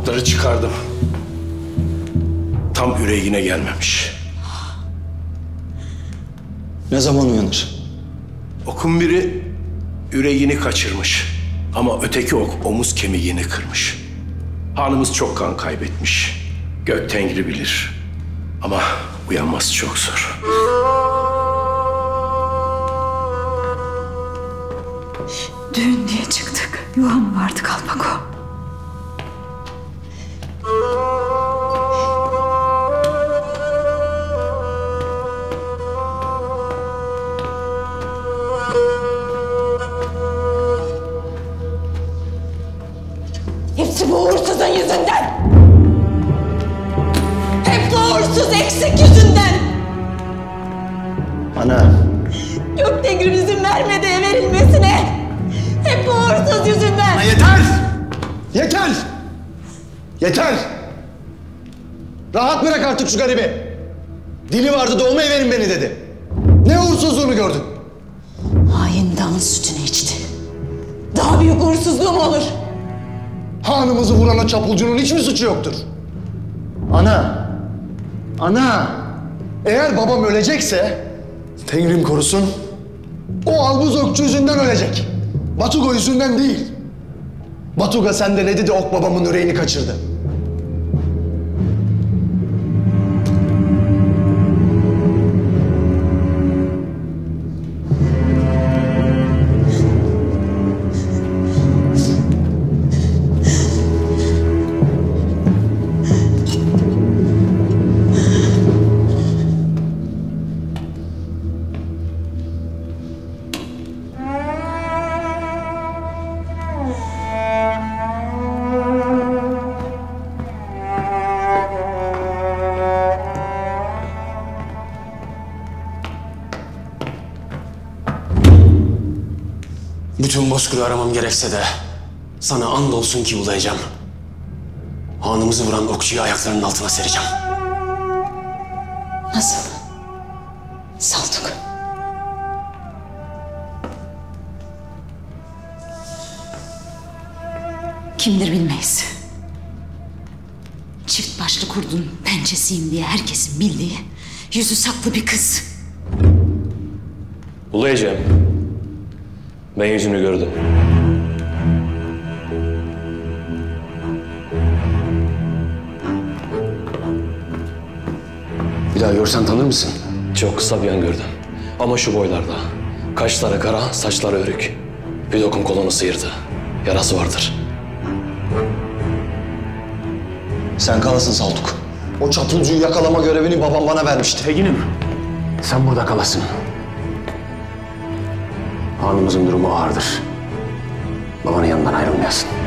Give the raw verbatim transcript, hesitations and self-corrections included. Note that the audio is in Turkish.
okları çıkardım. Tam yüreğine gelmemiş. Ne zaman uyanır? Okun biri yüreğini kaçırmış. Ama öteki ok omuz kemiğini kırmış. Hanımız çok kan kaybetmiş. Gök Tengri bilir. Ama uyanması çok zor. Düğün diye çıktık. Yuva mı vardı Kalpako? Hepsi bu uğursuzun yüzünden! Hep bu uğursuz eksik yüzünden! Ana. Gök Tengri izin vermedi verilmesine! Hep bu uğursuz yüzünden! Yeter! Yeter! Yeter! Rahat bırak artık şu garibi. Dili vardı doğmaya verin beni dedi. Ne uğursuzluğunu gördün? Hain dağın sütünü içti. Daha büyük uğursuzluğum olur. Hanımızı vurana çapulcunun hiç mi suçu yoktur? Ana! Ana! Eğer babam ölecekse, Tengrim korusun, o albuz okçu yüzünden ölecek. Batuga yüzünden değil. Batuga sende ne dedi, ok babamın yüreğini kaçırdı. Bütün Bozkır'ı aramam gerekse de sana andolsun ki bulayacağım. Hanımızı vuran okçuyu ayaklarının altına sereceğim. Nasıl? Saltuk. Kimdir bilmeyiz. Çift başlı kurdun pençesiyim diye herkesin bildiği yüzü saklı bir kız. Bulayacağım. Ben yüzünü gördüm. Bir daha görsen tanır mısın? Çok kısa bir an gördüm. Ama şu boylarda. Kaşları kara, saçları örük. Bir dokun kolunu sıyırdı. Yarası vardır. Sen kalasın Saltuk. O çapulcuyu yakalama görevini babam bana vermişti. Tegin'im, sen burada kalasın. Hanımızın durumu ağırdır. Babanın yanından ayrılmayasın.